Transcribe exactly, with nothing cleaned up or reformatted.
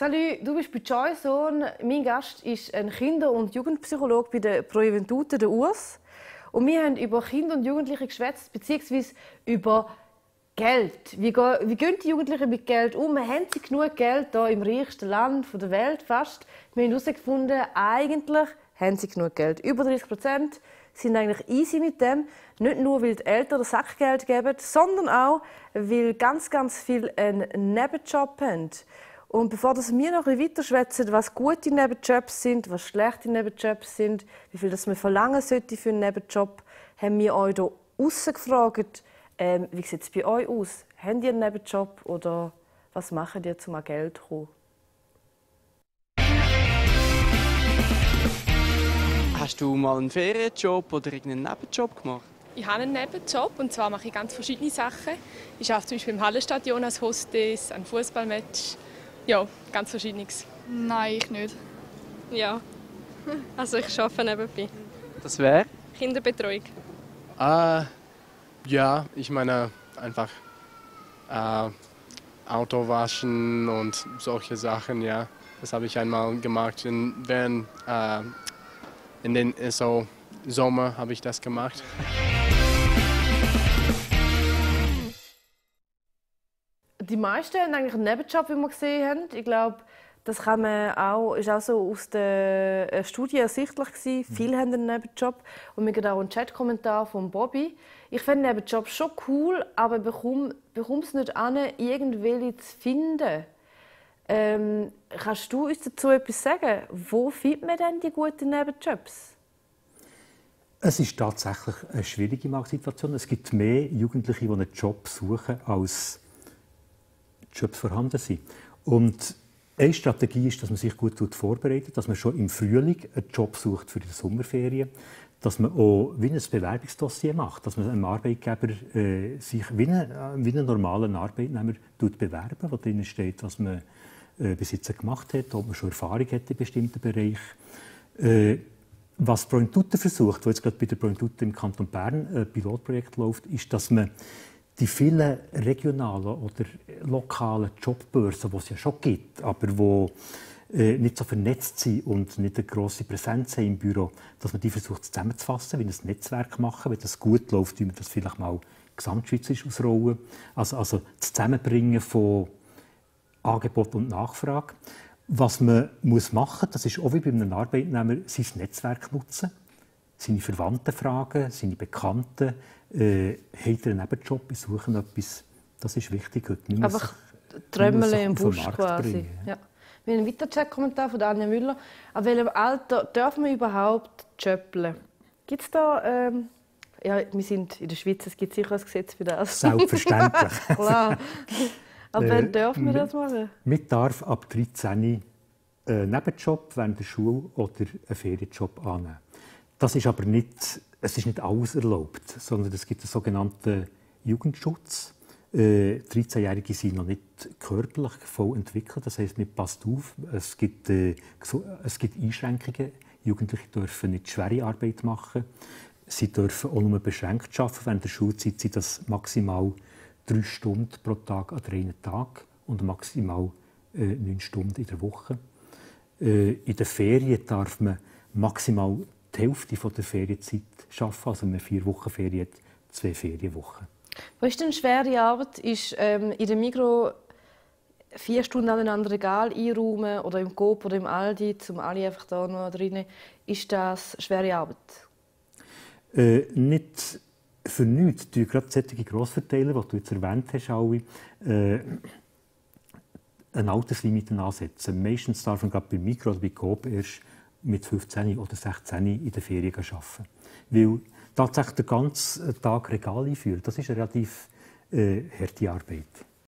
Salut, du bist bei Joyzone. Mein Gast ist ein Kinder- und Jugendpsychologe bei der Pro Juventute, der Urs. Und wir haben über Kinder und Jugendliche geschwätzt, beziehungsweise über Geld. Wie, gehen, wie gehen die Jugendlichen mit Geld um? Haben sie genug Geld hier im reichsten Land der Welt fast? Wir haben herausgefunden, eigentlich haben sie genug Geld. Über dreißig Prozent sind eigentlich easy mit dem. Nicht nur, weil die Eltern Sackgeld geben, sondern auch, weil ganz, ganz viele einen Nebenjob haben. Und bevor wir noch ein bisschen weiter schwätzen, was gute Nebenjobs sind, was schlechte Nebenjobs sind, wie viel das man verlangen sollte für einen Nebenjob, haben wir euch hier aussen gefragt, ähm, wie sieht es bei euch aus? Habt ihr einen Nebenjob oder was macht ihr, um an Geld zu kommen? Hast du mal einen Ferienjob oder irgendeinen Nebenjob gemacht? Ich habe einen Nebenjob und zwar mache ich ganz verschiedene Sachen. Ich arbeite zum Beispiel im Hallenstadion als Hostess, an Fußballmatch. Ja, ganz Verschiedenes. Nein, ich nicht. Ja, also ich arbeite nebenbei. Das wäre? Kinderbetreuung. Äh, ja, ich meine einfach äh, Auto waschen und solche Sachen, ja. Das habe ich einmal gemacht. In, während, äh, in den so Sommer habe ich das gemacht. Die meisten haben eigentlich einen Nebenjob, wie wir gesehen haben. Ich glaube, das kann man auch, ist auch so aus der Studie ersichtlich gewesen. Mhm. Viele haben einen Nebenjob. Und wir haben auch einen Chat-Kommentar von Bobby. Ich finde einen Nebenjob schon cool, aber ich bekomme, bekomme es nicht an, irgendwelche zu finden. Ähm, kannst du uns dazu etwas sagen? Wo findet man denn die guten Nebenjobs? Es ist tatsächlich eine schwierige Marktsituation. Es gibt mehr Jugendliche, die einen Job suchen, als Jobs vorhanden sind. Und eine Strategie ist, dass man sich gut vorbereitet, dass man schon im Frühling einen Job sucht für die Sommerferien, dass man auch wie ein Bewerbungsdossier macht, dass man einem Arbeitgeber äh, sich wie einen, wie einen normalen Arbeitnehmer bewerben, wo drin steht, was man äh, bis jetzt gemacht hat, ob man schon Erfahrung hat in bestimmten Bereichen. Äh, was Pro Juventute versucht, wo jetzt gerade bei der Pro Juventute im Kanton Bern ein Pilotprojekt läuft, ist, dass man die vielen regionalen oder lokalen Jobbörsen, die es ja schon gibt, aber die äh, nicht so vernetzt sind und nicht eine grosse Präsenz haben im Büro, dass man die versucht zusammenzufassen, wie ein Netzwerk machen. Wenn das gut läuft, wie man das vielleicht mal gesamtschweizerisch ausrollen. Also, also das Zusammenbringen von Angebot und Nachfrage. Was man muss machen muss, das ist auch wie bei einem Arbeitnehmer, sein Netzwerk nutzen. Seine Verwandten fragen, seine Bekannten. Äh, hat er einen Nebenjob, suchen etwas. Das ist wichtig heute. Einfach Trömmeln im Busch quasi. Bringen, ja. Ja. Wir haben einen weiteren Chat-Kommentar von Anja Müller. Ab welchem Alter darf man überhaupt jobben? Gibt es da... Ähm, ja, wir sind in der Schweiz, es gibt sicher ein Gesetz für das. Selbstverständlich. Klar. Aber wann darf man das machen? Man darf ab dreizehn einen Nebenjob während der Schule oder einen Ferienjob annehmen. Das ist aber nicht... Es ist nicht alles erlaubt, sondern es gibt einen sogenannten Jugendschutz. Äh, dreizehnjährige sind noch nicht körperlich voll entwickelt. Das heisst, man passt auf. Es gibt, äh, es gibt Einschränkungen. Jugendliche dürfen nicht schwere Arbeit machen. Sie dürfen auch nur beschränkt arbeiten. Während der Schulzeit sind das maximal drei Stunden pro Tag an drei Tagen und maximal äh, neun Stunden in der Woche. Äh, in den Ferien darf man maximal die Hälfte der Ferienzeit arbeiten. Also wenn man vier Wochen Ferien hat, zwei Ferienwochen. Was ist denn schwere Arbeit? Ist ähm, in der Migros vier Stunden aneinander Regal einräumen oder im Coop oder im Aldi, um alle einfach da noch drin. Ist das schwere Arbeit? Äh, nicht für nichts. Die gerade solche Grossverteiler, die du jetzt erwähnt hast, alle, äh, eine Alterslimite ansetzen. Meistens darf man gerade bei Migros oder bei Coop erst mit fünfzehn oder sechzehn in der Ferien arbeiten. Weil tatsächlich den ganzen Tag Regal einführen, das ist eine relativ äh, harte Arbeit.